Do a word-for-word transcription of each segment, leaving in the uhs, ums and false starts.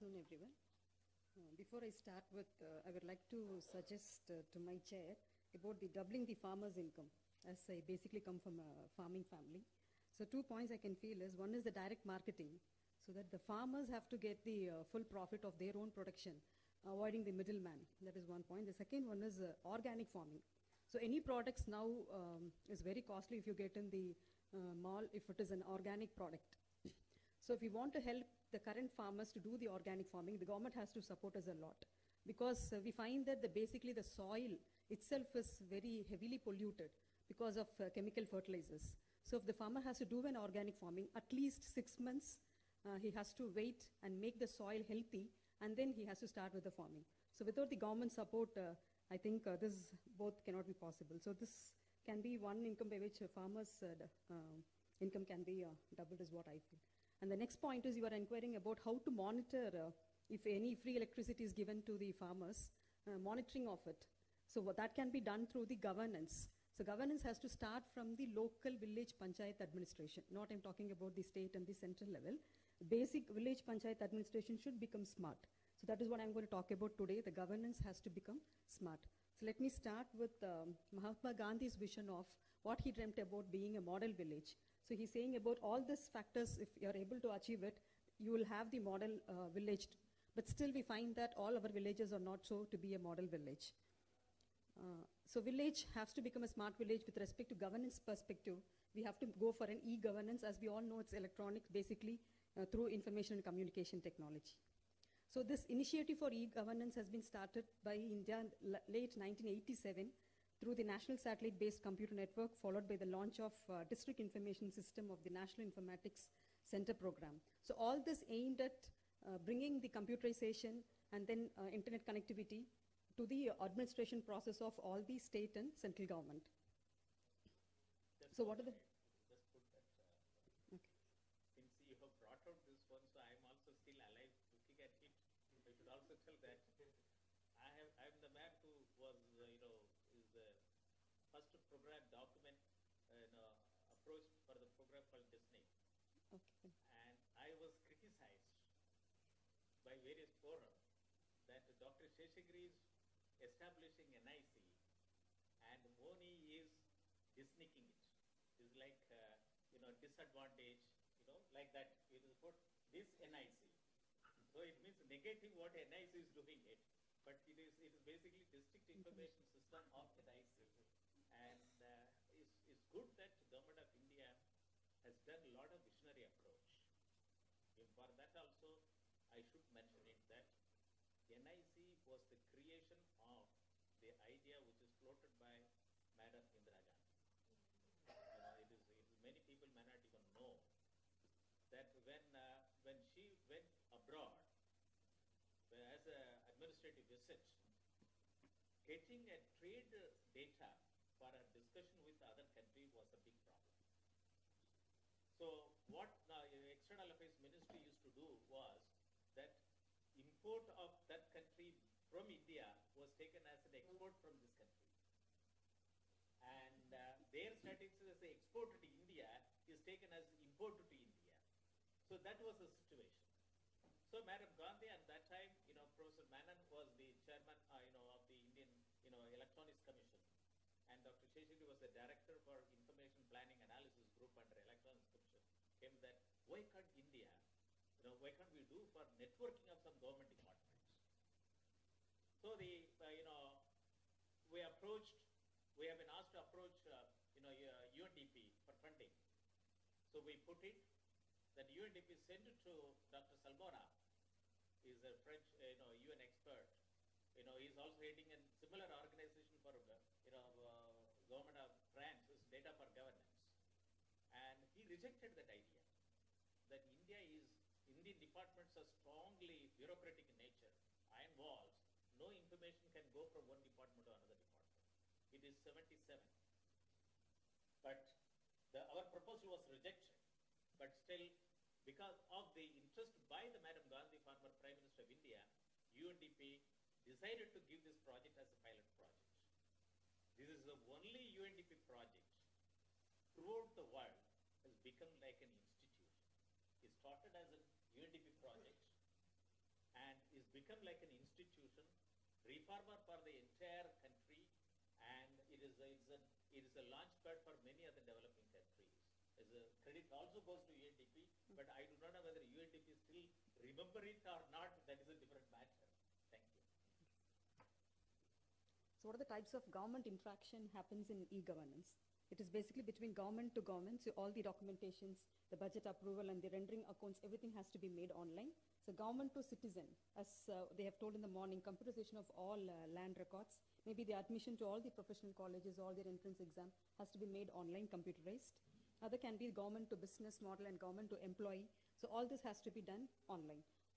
afternoon, everyone. Uh, before I start with, uh, I would like to suggest uh, to my chair about the doubling the farmer's income, as I basically come from a farming family. So two points I can feel is, one is the direct marketing, so that the farmers have to get the uh, full profit of their own production, avoiding the middleman. That is one point. The second one is uh, organic farming. So any products now um, is very costly if you get in the uh, mall, if it is an organic product. So if we want to help the current farmers to do the organic farming, the government has to support us a lot, because uh, we find that the basically the soil itself is very heavily polluted because of uh, chemical fertilizers. So if the farmer has to do an organic farming, at least six months uh, he has to wait and make the soil healthy, and then he has to start with the farming. So without the government support, uh, I think uh, this both cannot be possible. So this can be one income by which uh, farmers' uh, uh, income can be uh, doubled, is what I feel. And the next point is, you are inquiring about how to monitor uh, if any free electricity is given to the farmers, uh, monitoring of it. So what that can be done through the governance. So governance has to start from the local village panchayat administration. Not I'm talking about the state and the central level. Basic village panchayat administration should become smart. So that is what I'm going to talk about today. The governance has to become smart. So let me start with um, Mahatma Gandhi's vision of what he dreamt about being a model village. So he's saying about all these factors, if you're able to achieve it, you will have the model uh, village. But still we find that all our villages are not so to be a model village. Uh, so village has to become a smart village with respect to governance perspective. We have to go for an e-governance. As we all know, it's electronic, basically uh, through information and communication technology. So this initiative for e-governance has been started by India in late nineteen eighty-seven through the National Satellite-Based Computer Network, followed by the launch of uh, District Information System of the National Informatics Center program. So all this aimed at uh, bringing the computerization and then uh, internet connectivity to the administration process of all the state and central government. Just so what are the... Just put that, uh, okay. Since you have brought out this one, so I am also still alive looking at it. I should also tell that I have, I am the man who was, uh, you know, is the first program document, uh, you know, approached for the program called Disney. Okay. And I was criticized by various forums that Doctor Sheshagiri is establishing N I C and Moni is disnicking it. It's like, uh, you know, disadvantage, you know, like that. It is put this N I C. So it means negating what N I C is doing it. But it is, it is basically District Information System of N I C. And uh, it's, it's good that the Government of India has done a lot of visionary approach. And for that also, I should mention it that N I C was the creation of the idea which is floated by Madam Indira Gandhi. You know, it is, it is many people may not even know that when uh, when she went abroad as an administrative visit, getting a trade data for a discussion with the other country was a big problem. So what the External Affairs Ministry used to do was that import of that country from India was taken as an export from this country. And uh, their statistics as they export to India is taken as import to India. So that was the situation. So Madam Gandhi at that time, you know, Professor Menon was the chairman, uh, you know, of the Indian, you know, Electronics Commission. And Doctor Sheshagiri was the director for Information Planning Analysis Group under Electronics Commission. Came that, why can't India, you know, why can't we do for networking of some government departments? So the, uh, you know, we approached, we have been asked to approach, uh, you know, uh, U N D P for funding. So we put it, that U N D P sent it to Doctor Salmona, is a French, uh, you know, U N expert. You know, he's also heading a similar organization for, uh, you know, uh, government of France, is Data for Governance. And he rejected that idea, that India is, Indian departments are strongly bureaucratic in nature, iron walls, no information can go from one department to another department. It is seventy-seven. But the, our proposal was rejected. But still, because of the interest by the Madam Gandhi, former Prime Minister of India, U N D P decided to give this project as a pilot project. This is the only U N D P project throughout the world has become like an institution. It started as a U N D P project, become like an institution, reformer for the entire country, and it is a, it's a, it is a launch pad for many other developing countries. As a credit also goes to U N D P, but I do not know whether U N D P still remember it or not. That is a different matter. Thank you. So what are the types of government interaction happens in e-governance? It is basically between government to government, so all the documentations, the budget approval and the rendering accounts, everything has to be made online. So government to citizen, as uh, they have told in the morning, computerization of all uh, land records, maybe the admission to all the professional colleges, all their entrance exam has to be made online, computerized. Other can be government to business model and government to employee. So all this has to be done online.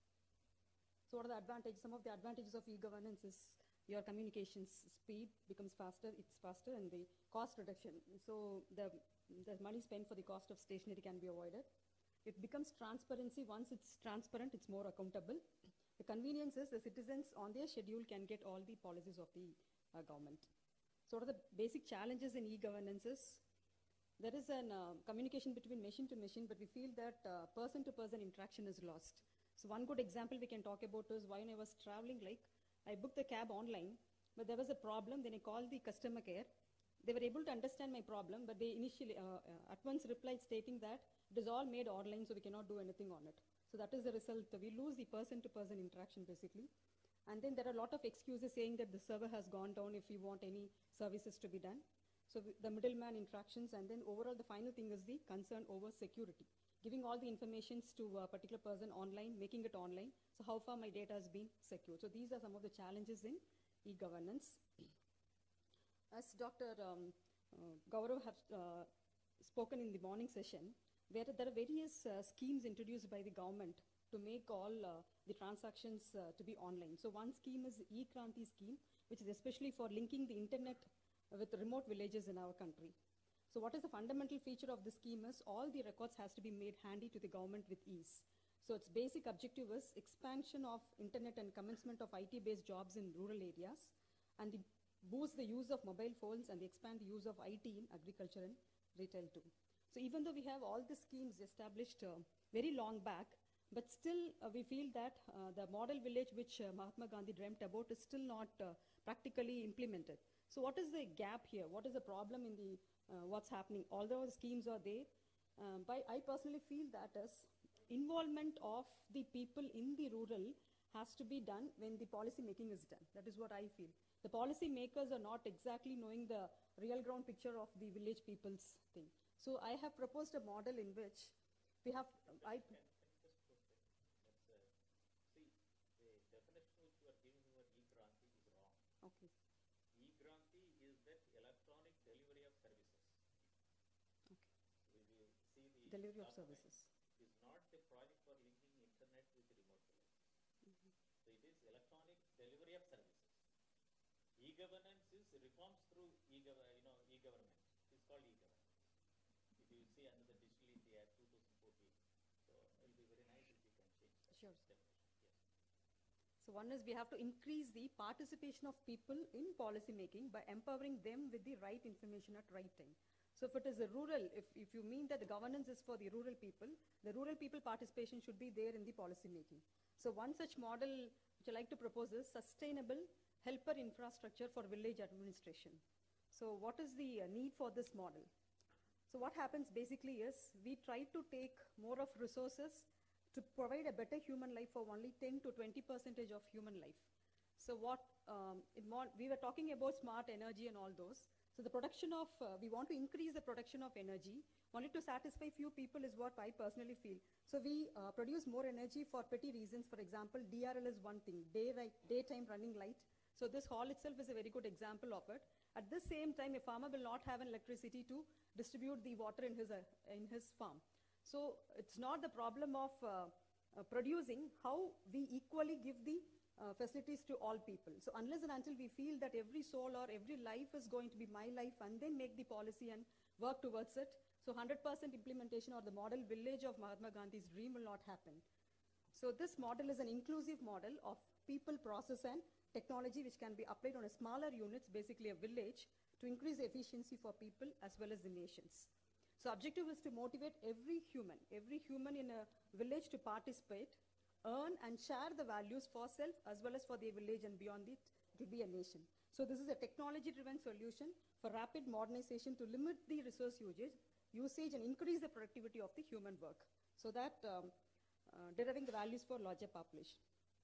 So what are the advantages? Some of the advantages of e-governance is your communications speed becomes faster, it's faster, and the cost reduction. So the, the money spent for the cost of stationery can be avoided. It becomes transparency. Once it's transparent, it's more accountable. The convenience is the citizens on their schedule can get all the policies of the uh, government. So what are the basic challenges in e-governance is, there is a uh, communication between machine to machine, but we feel that uh, person-to-person interaction is lost. So one good example we can talk about is when I was traveling, like I booked the cab online, but there was a problem. Then I called the customer care. They were able to understand my problem, but they initially uh, uh, at once replied stating that it is all made online, so we cannot do anything on it. So that is the result. We lose the person-to-person interaction basically. And then there are a lot of excuses saying that the server has gone down if you want any services to be done. So the middleman interactions, and then overall the final thing is the concern over security. Giving all the informations to a particular person online, making it online. So how far my data has been secured. So these are some of the challenges in e-governance. As Doctor Um, uh, Gaurav have uh, spoken in the morning session, where there are various uh, schemes introduced by the government to make all uh, the transactions uh, to be online. So one scheme is the e-Kranti scheme, which is especially for linking the internet with remote villages in our country. So what is the fundamental feature of the scheme is all the records has to be made handy to the government with ease. So its basic objective is expansion of internet and commencement of I T-based jobs in rural areas, and the boost the use of mobile phones and the expand the use of I T in agriculture and retail too. So even though we have all the schemes established uh, very long back, but still uh, we feel that uh, the model village which uh, Mahatma Gandhi dreamt about is still not uh, practically implemented. So what is the gap here? What is the problem in the uh, what's happening? Although the schemes are there, um, but I personally feel that as involvement of the people in the rural has to be done when the policy making is done. That is what I feel. The policy makers are not exactly knowing the real ground picture of the village people's thing. So I have proposed a model in which we have, um, I, Can, can you just put it? That's, uh, see, the definition which you are giving about e-Kranti is wrong. okay, E-Kranti is that electronic delivery of services. okay. We will see the Delivery of document services. is not the project for linking internet with remote villages. Mm-hmm. So it is electronic delivery of services. E-governance is reforms through e-gov you know, e-government. It's called e-governance. If you see under the Digital India Act two thousand fourteen, so it will be very nice if you can change that Sure. definition. Yes. So one is we have to increase the participation of people in policy making by empowering them with the right information at right time. So if it is a rural, if, if you mean that the governance is for the rural people, the rural people participation should be there in the policy making. So one such model which I like to propose is sustainable helper infrastructure for village administration. So what is the uh, need for this model? So what happens basically is we try to take more of resources to provide a better human life for only ten to twenty percentage of human life. So what, um, in more, we were talking about smart energy and all those. So the production of, uh, we want to increase the production of energy, only to satisfy few people is what I personally feel. So we uh, produce more energy for petty reasons. For example, D R L is one thing, day right, daytime running light. So this hall itself is a very good example of it. At the same time, a farmer will not have an electricity to distribute the water in his, uh, in his farm. So it's not the problem of uh, uh, producing, how we equally give the uh, facilities to all people. So unless and until we feel that every soul or every life is going to be my life and then make the policy and work towards it, so one hundred percent implementation or the model village of Mahatma Gandhi's dream will not happen. So this model is an inclusive model of people, process and technology which can be applied on a smaller units, basically a village, to increase efficiency for people as well as the nations. So objective is to motivate every human, every human in a village to participate earn and share the values for self as well as for their village and beyond it to be a nation. So this is a technology-driven solution for rapid modernization to limit the resource usage, usage and increase the productivity of the human work, so that um, uh, deriving the values for larger population.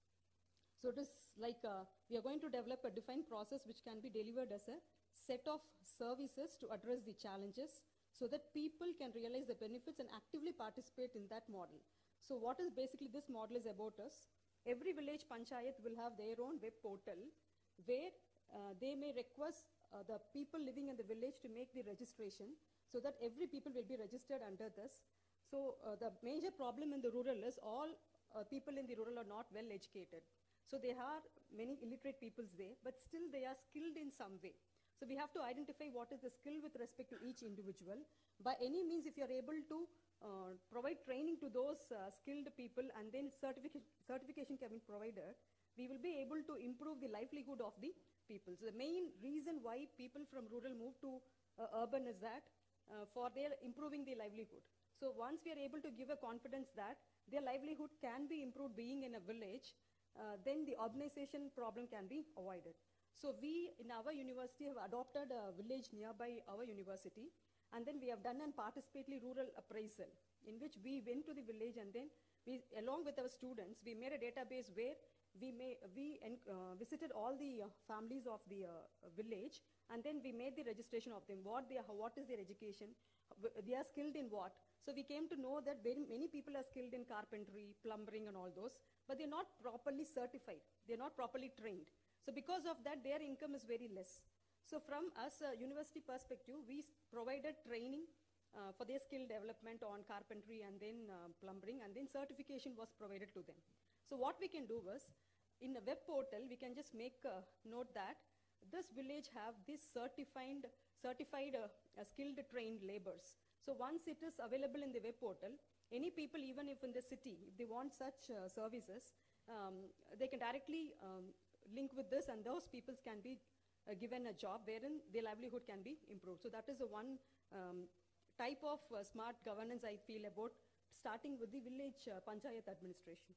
So it is like uh, we are going to develop a defined process which can be delivered as a set of services to address the challenges so that people can realize the benefits and actively participate in that model. So what is basically this model is about us. Every village panchayat will have their own web portal where uh, they may request uh, the people living in the village to make the registration so that every people will be registered under this. So uh, the major problem in the rural is all uh, people in the rural are not well educated. So there are many illiterate peoples there, but still they are skilled in some way. So we have to identify what is the skill with respect to each individual. By any means, if you are able to uh, provide training to those uh, skilled people and then certification, certification can be provided, we will be able to improve the livelihood of the people. So the main reason why people from rural move to uh, urban is that uh, for their improving their livelihood. So once we are able to give a confidence that their livelihood can be improved being in a village, uh, then the urbanization problem can be avoided. So we in our university have adopted a village nearby our university, and then we have done a participatory rural appraisal in which we went to the village and then we, along with our students, we made a database where we, may, we uh, visited all the uh, families of the uh, village, and then we made the registration of them, what, they are, what is their education, they are skilled in what. So we came to know that very many people are skilled in carpentry, plumbing and all those, but they're not properly certified, they're not properly trained. So because of that, their income is very less. So from us, uh, university perspective, we provided training uh, for their skill development on carpentry and then uh, plumbing, and then certification was provided to them. So what we can do was, in the web portal, we can just make a note that this village have this certified, certified uh, uh, skilled trained laborers. So once it is available in the web portal, any people, even if in the city, if they want such uh, services, um, they can directly um, link with this, and those people can be uh, given a job wherein their livelihood can be improved. So that is the one um, type of uh, smart governance I feel about starting with the village uh, panchayat administration.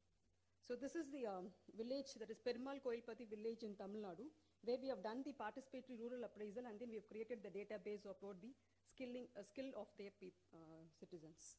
So this is the um, village, that is Perumal Koilpati village in Tamil Nadu, where we have done the participatory rural appraisal, and then we have created the database about the skilling, uh, skill of their uh, citizens.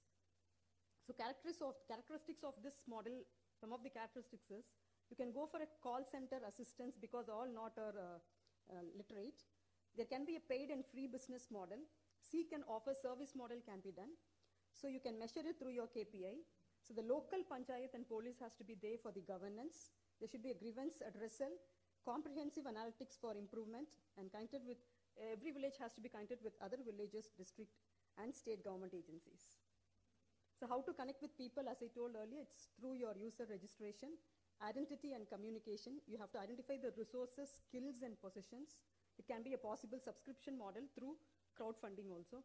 So characteristics of, characteristics of this model, some of the characteristics is, you can go for a call center assistance because all not are uh, uh, literate. There can be a paid and free business model. Seek and offer service model can be done. So you can measure it through your K P I. So the local panchayat and police has to be there for the governance. There should be a grievance addressal, comprehensive analytics for improvement, and connected with, every village has to be connected with other villages, district and state government agencies. So how to connect with people, as I told earlier, it's through your user registration, identity and communication. You have to identify the resources, skills and possessions. It can be a possible subscription model through crowdfunding also.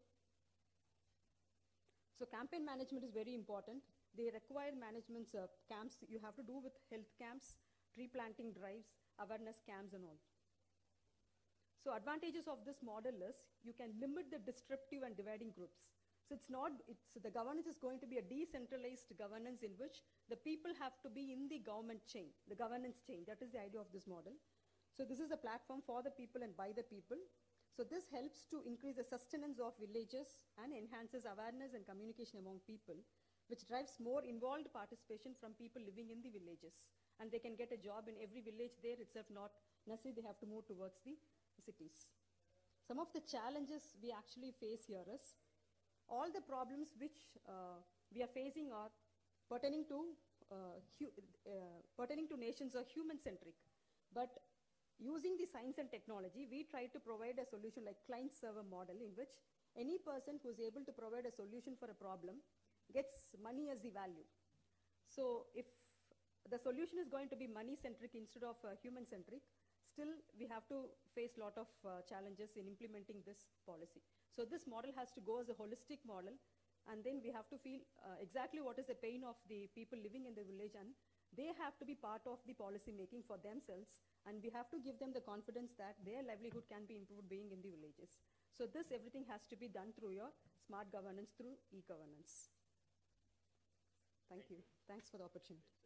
So campaign management is very important. They require management uh, camps. You have to do with health camps, tree planting drives, awareness camps and all. So advantages of this model is you can limit the disruptive and dividing groups. So it's not, it's, the governance is going to be a decentralized governance in which the people have to be in the government chain, the governance chain. That is the idea of this model. So this is a platform for the people and by the people. So this helps to increase the sustenance of villages and enhances awareness and communication among people, which drives more involved participation from people living in the villages. And they can get a job in every village there itself, not necessarily they have to move towards the cities. Some of the challenges we actually face here is, all the problems which uh, we are facing are pertaining to uh, hu uh, pertaining to nations are human-centric. But using the science and technology, we try to provide a solution like client-server model in which any person who is able to provide a solution for a problem gets money as the value. So if the solution is going to be money-centric instead of uh, human-centric, still we have to face a lot of uh, challenges in implementing this policy. So this model has to go as a holistic model, and then we have to feel uh, exactly what is the pain of the people living in the village, and they have to be part of the policy making for themselves, and we have to give them the confidence that their livelihood can be improved being in the villages. So this everything has to be done through your smart governance, through e-governance. Thank you. Thanks for the opportunity.